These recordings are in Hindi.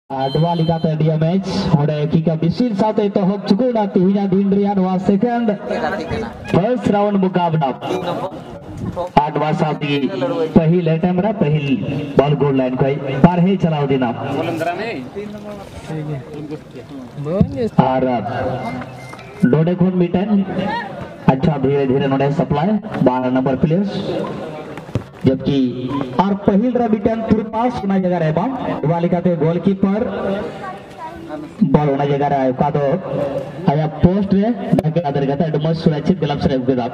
Dua likate dia match ode kika bisin sate to hok cukuna tihinya din rian was second first round mukabla आठवा साथी पहले अटेम्प्ट रहा पहल बॉल गोल लाइन कोई बार है चलाओ देना और डोडे खून मीटन अच्छा धीरे धीरे नोडे सप्लाई 12 नंबर प्लेयर्स जबकि और पहल रहा मीटन पूरे पास होना जगह रहे बाम वालिका ते गोलकीपर बॉल होना जगह रहा है का तो आया पोस्ट रे बाकी अदर गता डमस सुरक्षित गलत से गदा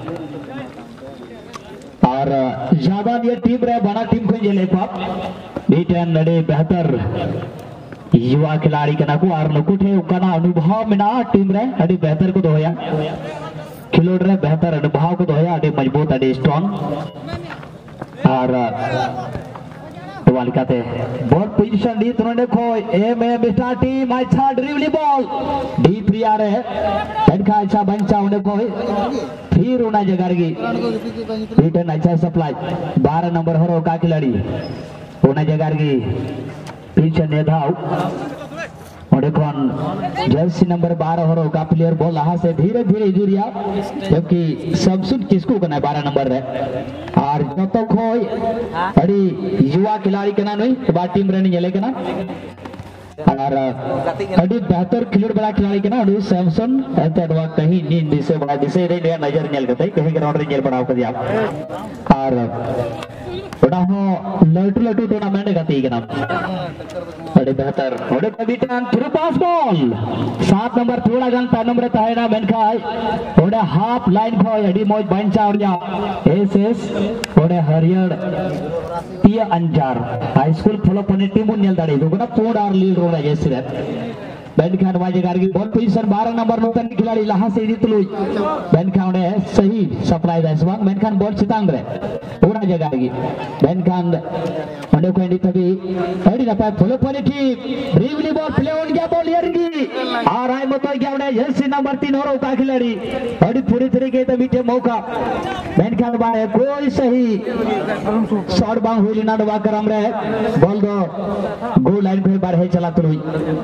और ज्यादा ये टीम रहे बड़ा टीम को जेले पाप बीटन नडे बेहतर युवा खिलाड़ी के नाकू और नकुटे उकना अनुभव में ना टीम रहे अड़ी बेहतर को दोया खिलोड़ रहे बेहतर अनुभव को दोया अड़ी मजबूत अड़ी स्ट्रांग और वालिकाते बॉल पोजीशन दी तुरंत देखो एम स्टार टीम अच्छा ड्रिबलिंग बॉल डी फ्री आ रहे का अच्छा बंचा उन्हें को फिर उना जगह की रिटर्न अच्छा सप्लाई 12 नंबर हो का खिलाड़ी उना जगह की पीछे नेधाव और कौन जर्सी नंबर 12 हो का प्लेयर बॉल यहाँ से धीरे धीरे जुरिया जबकि सबसे किसको करना है 12 नंबर है और जब तक हो अड़ी युवा खिलाड़ी के ना नहीं तो बात टीम रहने चले के ना और अड़ी बेहतर खिलाड़ी बड़ा खिलाड़ी के ना अड़ी सैमसन ऐसा कहीं नींद दिसे बड़ा दिसे रे नजर निकल करते कहीं ग्राउंड रे निकल बनाओ कर दिया और बड़ा हो लटू लटू टूर्नामेंट गति के नाम अड़ी बेहतर ओडे कवितान थ्रू पास बॉल 7 नंबर थोड़ा गन 5 नंबर तायना मेनखाय ओडे हाफ लाइन को अड़ी मोज बंचा और जा एसएस ओडे हरियर पिया अंजार हाई स्कूल फॉलो पने टीम नियल दाड़ी दुगना पोड आर लीड रोला जैसे बैन खान वाजे गारगी बॉल पोजीशन 12 नंबर नूतन खिलाड़ी लहा से दी तुलुई बैन खान ने सही सप्लाई दा इसवांग बैन खान बॉल चितांग रे पूरा जगह की बैन खान मंडे को इंडी तभी अड़ी ना पाए फॉलो पने team dribble ball play on गया बॉल यरगी और आई मत गया उन्हें जर्सी नंबर 3 और का खिलाड़ी अड़ी पूरी तरीके से मीठे मौका बैन खान बारे कोई सही शॉट बांग हुई ना डबा कर हमरे बॉल दो गोल लाइन पे बाहर है चला तुलुई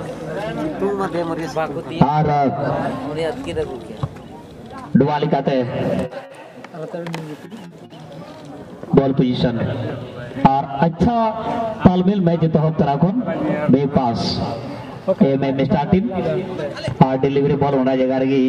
और डुवाली कहते बॉल पोजीशन और अच्छा तालमेल मैच तो हम तरह कौन बे पास में स्टार्टिंग और डिलीवरी बॉल होना जगह की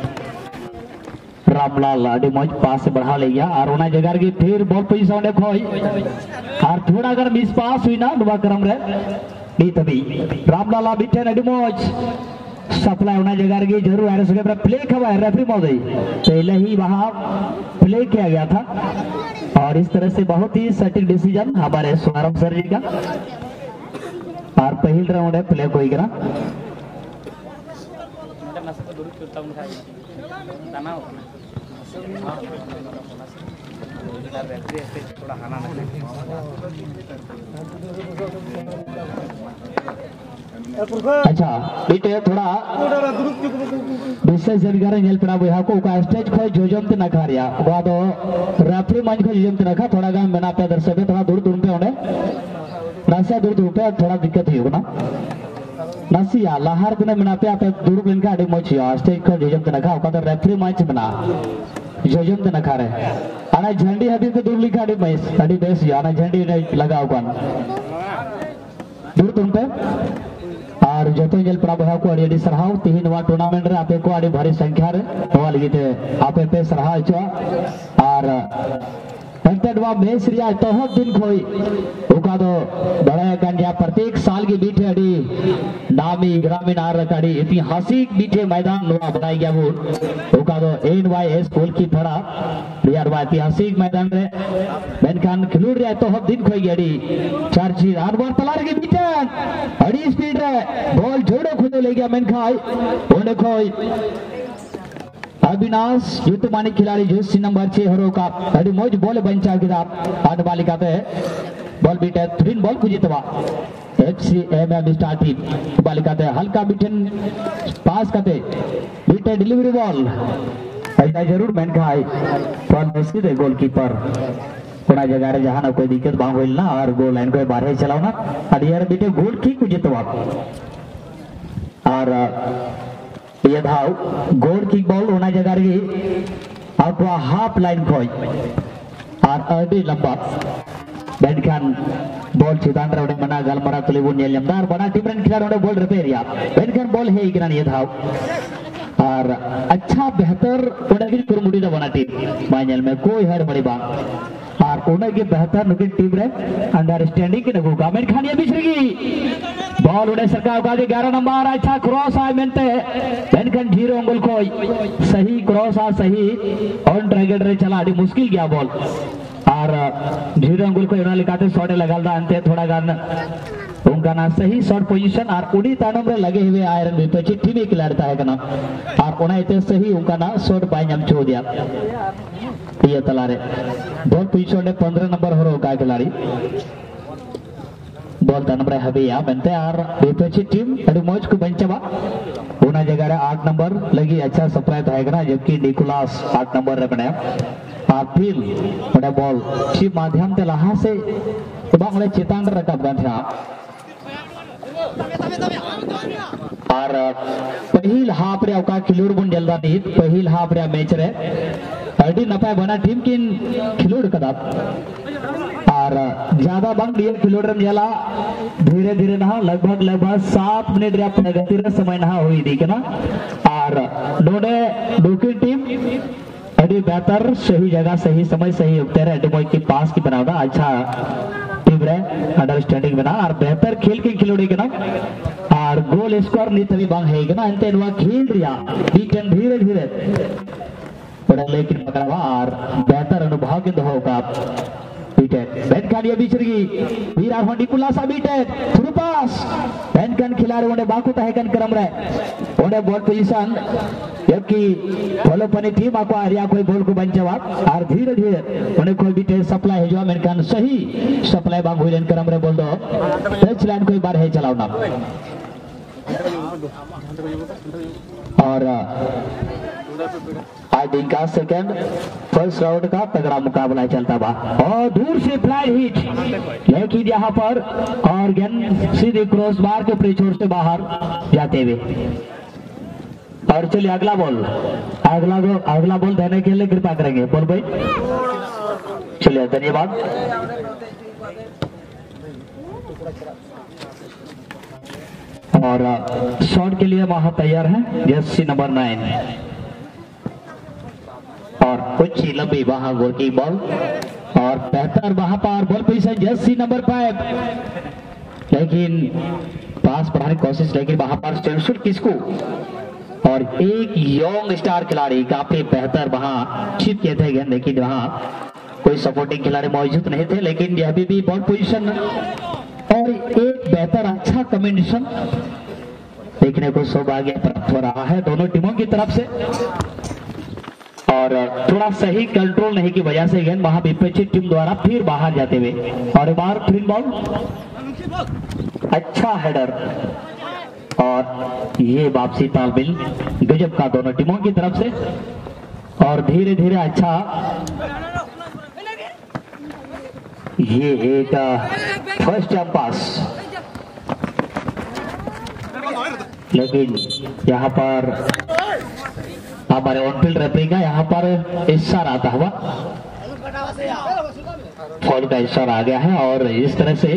रामलाल आडे मौज पास से बढ़ा ले गया और होना जगह की फिर बॉल पोजीशन देखो और थोड़ा अगर मिस पास हुई ना डुबा करम रे तभी रामलाला बिठे नडीमोज सप्लाई होना जगह की जरूर है उसके पर प्ले खवा है रेफरी महोदय पहले ही वहां प्ले किया गया था और इस तरह से बहुत ही सटीक डिसीजन हमारे सुनाराम सर जी का और पहल राउंड है प्ले कोई करा अच्छा बेटे थोड़ा विशेष जानकारी नेल पड़ा बुया को का स्टेज को जोजम ते नखारिया बाद रेफरी मंच को जोजम ते नखा थोड़ा गाम बना पे दर्शक थोड़ा दूर दूर पे होने रास्ता दूर दूर पे थोड़ा दिक्कत ही होगा ना नसिया लहर दिन बना पे आप दूर दिन का अड़ी मोचिया स्टेज को जोजम ते नखा का रेफरी मंच बना जोजम ते नखा रहे आना झंडी हदी तो दूर लिखा अड़ी बेस आना झंडी लगाओ कौन दूर तुम पे और जो तो जल पड़ा बहा को अड़ी सरहाव 3 वा टूर्नामेंट रे आपे को अड़ी भारी संख्या रे होवा लगी आपे पे सरहा छ और पंतडवा मैच रिया तो दिन कोई ओका तो बड़ा कंडिया प्रत्येक साल की बीटे अड़ी नामी ग्रामीण आर रकाड़ी ऐतिहासिक बीटे मैदान नवा बनाई गया वो ओका तो एनवाईएस गोल की थोड़ा यार वा ऐतिहासिक मैदान रे बेनखान खिलूड़ रे तो दिन कोई अड़ी चार्जी आर बार तलार के बीटे अड़ी स्पीड रे बॉल जोड़ो खुद ले गया मेनखाई ओने कोई अविनाश युद्ध मानिक खिलाड़ी जर्सी नंबर 6 हरो का अड़ी मौज बॉल बंचा गिरा आठ बालिका पे बॉल बीटे 3 बॉल को जीतवा एफसीएमएम स्टार टीम बालिका पे हल्का बिटन पास करते बीटे डिलीवरी बॉल ऐसा जरूर मैन खाई बॉल मिस दे गोलकीपर थोड़ा जगह रे जहां ना कोई दिक्कत बांग होइल ना और गोल लाइन को बाहर चलाओ ना अडियर बीटे गोल की कुछ तो और ये धाव गोल किक बॉल होना जगह रे आपवा हाफ लाइन खोई और अडी लंबा बेनखान बॉल चितान रे मना गलमरा तुली बुन नेलमदार बड़ा टीम रन खिलाड़ी बॉल रिपेयर या बेनखान बॉल है इकरान ये धाव और अच्छा बेहतर उनकी कुरमुड़ी दा बना टीम माइनल में कोई हर बड़ी बात और उनकी बेहतर नुकी टीम रे अंडरस्टैंडिंग के नगु गामेन खान ये बिछड़गी बॉल उड़े सरकार का 11 नंबर अच्छा क्रॉस आए मेंते बेनखान जीरो अंगुल कोई सही क्रॉस आ सही ऑन टारगेट रे चला डी मुश्किल गया बॉल और जीरो अंगुल को उना लिखाते शॉट लगाल दा अंते थोड़ा गान उनका ना सही शॉट पोजीशन और उड़ी तानम रे लगे हुए आयरन विपक्षी टीम ही खिलाड़ता है कना और उना इते सही उनका ना शॉट बाय नम छो दिया ये तलारे बॉल पोजीशन ने 15 नंबर हो का खिलाड़ी बॉल तानम रे हबिया बनते और विपक्षी टीम अड़ी मौज को बंचवा उना जगह रे 8 नंबर लगी अच्छा सप्लाई है कना जबकि निकोलस 8 नंबर रे बने और फिर बड़ा बॉल टीम माध्यम ते लहा से बांग चितान रकब गन था और पहिल हाफ रे का खिलूड़ बुन जल्दा नीत पहिल हाफ रे मैच रे अडी नपाय बना टीम किन खिलूड़ कदा और ज्यादा बंग दिए खिलूड़ रे जला धीरे धीरे ना लगभग 7 मिनट रे प्रगति रे समय ना हुई दी केना और दोडे दुकी टीम अडी बेहतर सही जगह सही समय सही उतरे अडी मोय की पास की बनावदा अच्छा टीम रे अंडरस्टैंडिंग बना और बेहतर खेल के खिलौड़ी के ना और गोल स्कोर नी तभी बांग है के ना अंते नुआ खेल रिया बीटन धीरे धीरे बड़ा लेकिन पकड़वा और बेहतर अनुभव के दो का बीटेन बेनखान ये बिचरगी वीरा होंडी कुलासा बीटेन थ्रू पास बेनखान खिलाड़ी ओने बाकू तहकन करम रे ओने बॉल पोजीशन जबकि फॉलो पने टीम आको आरिया कोई बॉल को बंचवा और धीरे धीरे ओने कोई बीटे सप्लाई है जो बेनखान सही सप्लाई बांग होइलन करम रे बोल दो टच लाइन कोई बार है चलाओ ना और आज का सेकंड फर्स्ट राउंड का तगड़ा मुकाबला चलता बा और दूर से फ्लाइट हिट लेकिन यहाँ पर और गेंद सीधे क्रॉस बार के ऊपर छोर से बाहर जाते हुए और चलिए अगला बॉल देने के लिए कृपा करेंगे बोल भाई चलिए धन्यवाद और शॉट के लिए वहां तैयार है जर्सी नंबर 9 और कुछ ही लंबी वहां गोल की बॉल और बेहतर वहां पर बॉल पोजीशन जर्सी नंबर 5 लेकिन पास बढ़ाने की कोशिश लेकिन वहां पर सेंसर किसको और एक यंग स्टार खिलाड़ी काफी बेहतर वहां छिप किए थे लेकिन वहां कोई सपोर्टिंग खिलाड़ी मौजूद नहीं थे लेकिन यह भी बॉल पोजीशन और एक बेहतर अच्छा कॉम्बिनेशन देखने को सौभाग्य प्राप्त हो रहा है दोनों टीमों की तरफ से और थोड़ा सही कंट्रोल नहीं की वजह से गेंद वहां विपक्षी टीम द्वारा फिर बाहर जाते हुए और एक बार फ्री बॉल अच्छा हेडर और ये वापसी तालमेल गजब का दोनों टीमों की तरफ से और धीरे धीरे अच्छा ये एक फर्स्ट जंप पास लेकिन यहाँ पर हमारे ऑनफील्ड रेफरी का यहाँ पर इशारा आता हुआ फॉल का इशारा आ गया है और इस तरह से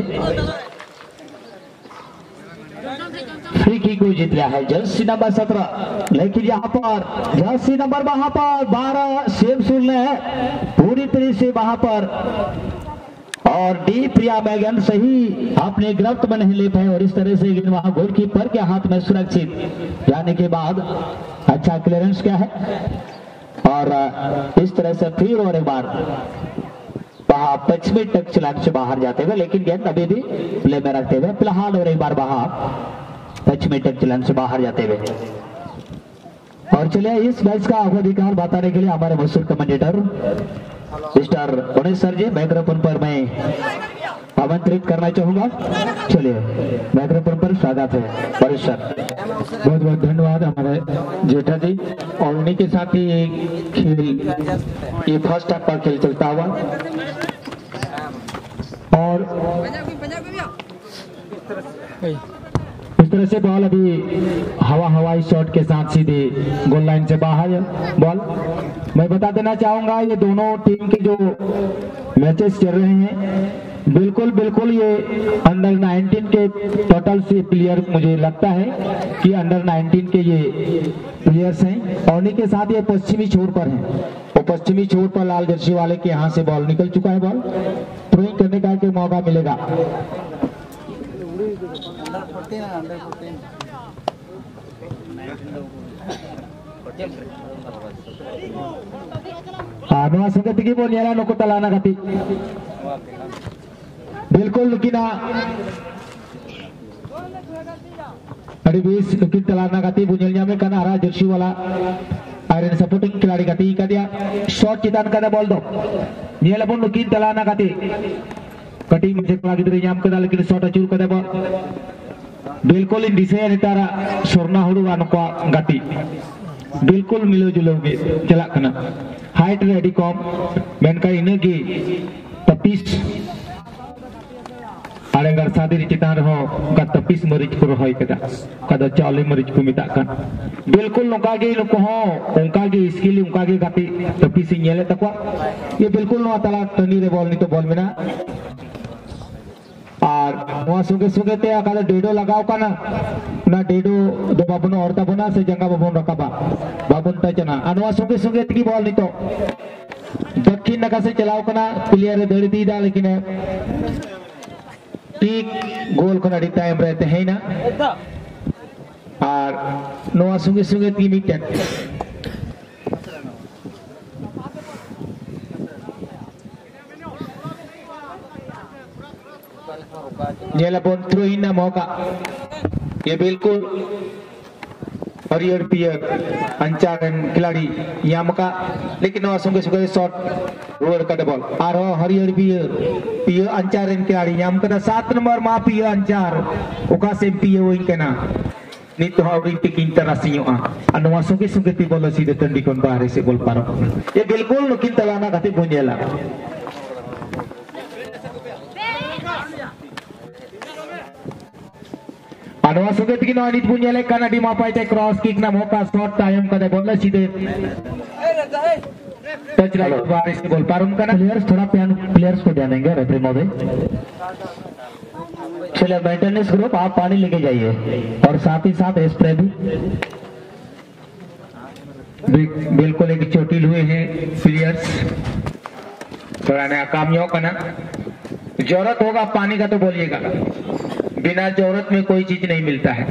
फ्री किक को जीत लिया है जर्सी नंबर 17 लेकिन यहाँ पर जर्सी नंबर वहां पर 12 सेम सुन है पूरी तरह से वहां पर और डी प्रिया मैगन सही अपने गिरफ्त में नहीं ले पाए और इस तरह से वहां गोलकीपर के हाथ में सुरक्षित जाने के बाद अच्छा क्लियरेंस क्या है और इस तरह से फिर और एक बार वहां पश्चिमी टच लाइन से बाहर जाते हुए लेकिन गेंद अभी भी प्ले में रखते हुए फिलहाल और एक बार वहां पश्चिमी टच लाइन से बाहर जाते हुए और चलिए इस मैच का अधिकार बताने के लिए हमारे मशहूर commentator mister Ganesh sir ji microphone पर मैं आमंत्रित करना चाहूंगा चलिए माइक्रोफोन पर स्वागत है गणेश सर बहुत बहुत धन्यवाद हमारे जेठा जी और उन्हीं के साथ ही खेल ये फर्स्ट हाफ का खेल चलता हुआ और इस तरह से बॉल अभी हवाई शॉट के साथ सीधे गोल लाइन से बाहर बॉल। मैं बता देना चाहूंगा ये दोनों टीम के जो मैचेस चल रहे हैं बिल्कुल ये अंडर 19 के टोटल से प्लेयर मुझे लगता है कि अंडर 19 के ये प्लेयर्स हैं और उन्हीं के साथ ये पश्चिमी छोर पर हैं। वो पश्चिमी छोर पर लाल जर्सी वाले के यहाँ से बॉल निकल चुका है। बॉल थ्रोइंग करने का एक मौका मिलेगा। नुआ संगति बोल नुको तलाना गति बिल्कुल नुकिना अड़ी 20 नुकिन तलाना गति बुझेल में कना हरा जर्सी वाला आयरन सपोर्टिंग खिलाड़ी गति का दिया शॉट चितान का बॉल दो नीलपुन नुकिन तलाना गति कटी मुझे कड़ा गिद्रे नाम कदा लेकिन शॉट अचूर कदा बॉल बिल्कुल इन दिशा नितारा स्वर्णा हुडुआ नुको गति बिल्कुल मिलो जुलो गे चला कना हाइट रेडी कॉम मेनका इनगी तपिस आलेंगर सादी चितान रहो का तपिस मरीज को रहोय कदा कदा चावले मरीज को मिता कन बिल्कुल नोका गे नुको हो उनका गे स्किल उनका गे गति तपिस नेले तकवा ये बिल्कुल नो तला टनी रे बॉल नी तो बॉल मेना और वहां सुगे ते आका डेडो लगाओ का ना डेडो दो बाबुन और तबना से जंगा बाबुन रकाबा बाबुन तचना अनवा सुगे की बॉल नहीं तो दक्षिण नका से चलाओ कना प्लेयर दड़ी दी दा लेकिन ठीक गोल को नडी टाइम रहते हैं ना और नवा सुगे की मिटन जेलापुन थ्रो ना मौका ये बिल्कुल हरियर पियर अंचारन खिलाड़ी यहाँ मौका लेकिन सुगे शॉट रोड का बॉल और हरियर पियर अंचारन खिलाड़ी यहाँ का 7 नंबर मा पियर अंचार ओका से पियर वो इनकना नित ओलंपिक इंटरनेशनल अनवा सुगे ती बोल सीधे टंडी कोन बाहर से बोल पारो ये बिल्कुल नुकिन तलाना गति बुझेला अनवा सुगे की नित बुझेले कनाडी मापाइते क्रॉस किक ना मौका शॉट टाइम कदे बोल सीधे टच राइट बाहर से बोल पारुम कना प्लेयर्स को ध्यान देंगे रेफरी महोदय। चलिए मेंटेनेंस ग्रुप आप पानी लेके जाइए और साथ ही साथ स्प्रे भी बिल्कुल एक चोटिल हुए हैं प्लेयर्स थोड़ा नया कामयाब करना जरूरत होगा पानी का तो बोलिएगा बिना जरूरत में कोई चीज नहीं मिलता है।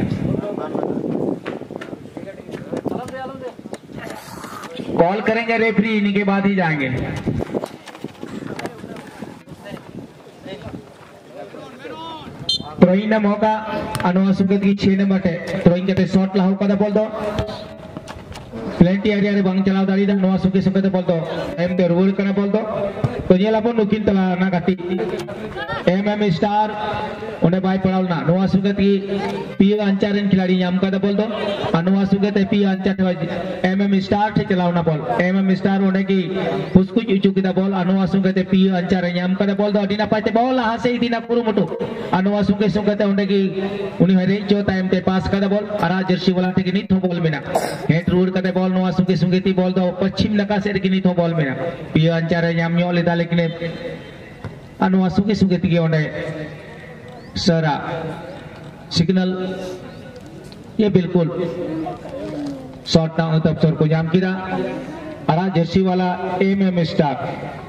कॉल करेंगे रेफरी इन्हीं के बाद ही जाएंगे। थ्रोइंग मौका अनुवासुगत की 6 नंबर है थ्रोइंग के शॉट लाहू का बोल दो प्लेंटी एरिया रे बंग चलाव दाड़ी दा अनुवासुगे सुगे बोल दो एम के रूल करना बोल दो तो ये लापन नुकिन तला ना गति एमएम स्टार उन्हें बाय पड़ाल ना अनुवासुगे की पी अंचारन खिलाड़ी नाम का बोल दो अनुवासुगे ते पी अंचार एमएम स्टार से चलावना बॉल एमएम स्टार उन्हें की उसको चुकी दा बॉल अनुवासुगे ते पी अंचार नाम का बोल दो दीना पाते बॉल हां से दीना पुरु मटो अनुवासुगे सुगे ते उन्हें की उन्हीं हरे जो टाइम ते पास का बॉल अरा जर्सी वाला ते की नहीं थो बॉल में ना हेड रूल का बॉल नुआ सुगे ती बॉल दो पश्चिम नका से की नहीं थो बॉल में ना पी अंचार नाम यो लेदा लेकिन अनुवा सुगे ती ओने सरा सिग्नल ये बिल्कुल शॉट डाउन तब सर को जाम किया अरा जर्सी वाला एमएम स्टार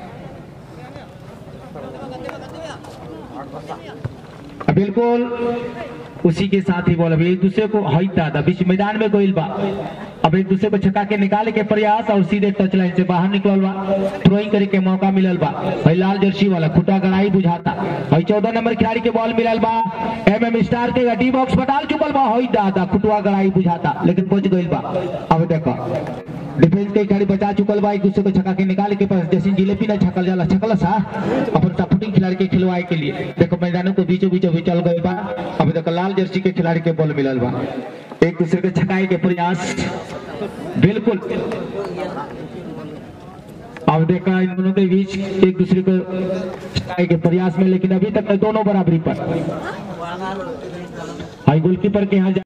बिल्कुल उसी के साथ ही बॉल अभी एक दूसरे को हईता था बीच मैदान में गोइल बा अब एक दूसरे को छका के निकाले के प्रयास और सीधे टच लाइन से बाहर निकलल बा थ्रोइंग करे के मौका मिलल बा भाई लाल जर्सी वाला खुटा गड़ाई बुझाता भाई 14 नंबर खिलाड़ी के बॉल मिलल बा एमएम स्टार के डी बॉक्स बटाल चुकल बा होई दादा खुटवा गड़ाई बुझाता लेकिन बच गइल बा। अब देखो डिफेंस के खिलाड़ी बचा चुकल बा एक दूसरे को छका के निकाले के पास जैसे जिलेबी ना छकल जाला छकल सा अपन सपोर्टिंग खिलाड़ी के खिलवाए के लिए देखो मैदानों को बीचों बीचों भी चल गए बा। अब देखो लाल जर्सी के खिलाड़ी के बॉल मिलल बा एक दूसरे के छकाए के प्रयास बिल्कुल अब देखा इन दोनों के बीच एक दूसरे को हटाने के प्रयास में, लेकिन अभी तक दोनों बराबरी पर। हाई गोलकीपर के यहाँ